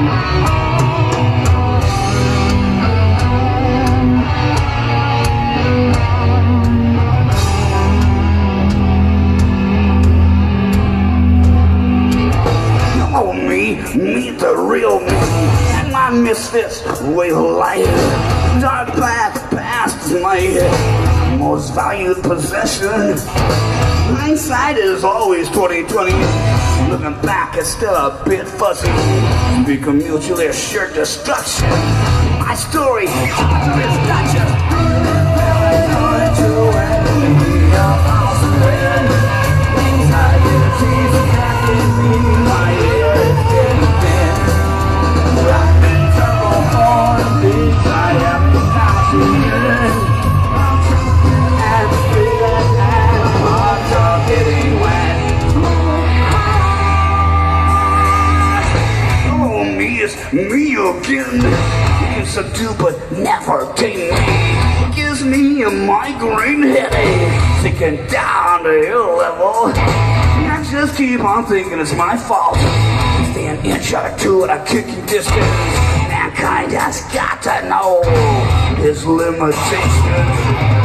Meet the real me, and my misfits way of life. Dark past is my most valued possession. Hindsight is always 20/20. Looking back, it's still a bit fuzzy. Become mutually assured destruction. My story is not just me again. You subdue but never tame me. Gives me a migraine headache, thinking down to ill level. I just keep on thinking it's my fault. Stay an inch or two at a kicking distance. Mankind has got to know his limitations.